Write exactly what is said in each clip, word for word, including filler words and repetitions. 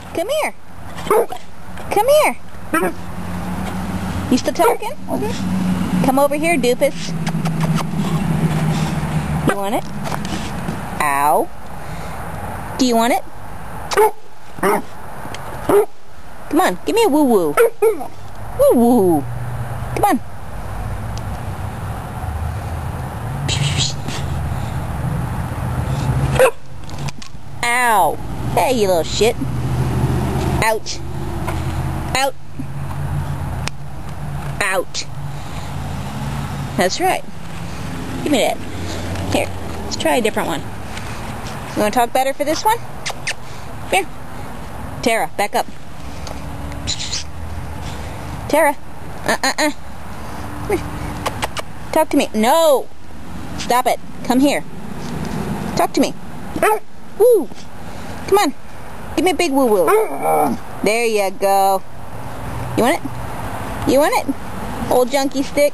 Come here. Come here. You still talking? Come over here, Doofus. You want it? Ow. Do you want it? Come on, give me a woo-woo. Woo-woo. Come on. Ow. Hey, you little shit. Ouch. Out. Ouch. That's right. Give me that. Here, let's try a different one. You want to talk better for this one? Here. Tara, back up. Tara. Uh-uh-uh. Talk to me. No. Stop it. Come here. Talk to me. Woo. Come on. Give me a big woo-woo. There you go. You want it? You want it? Old junkie stick?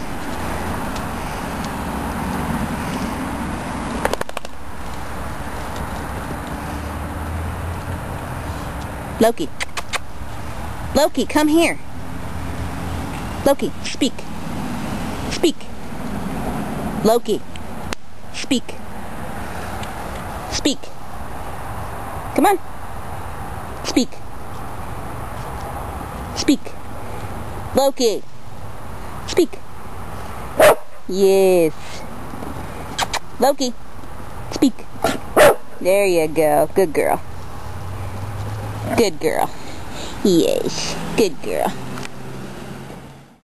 Loki. Loki, come here. Loki, speak. Speak. Loki, speak. Speak. Come on. Speak. Speak. Loki. Speak. Yes. Loki. Speak. There you go. Good girl. Good girl. Yes. Good girl.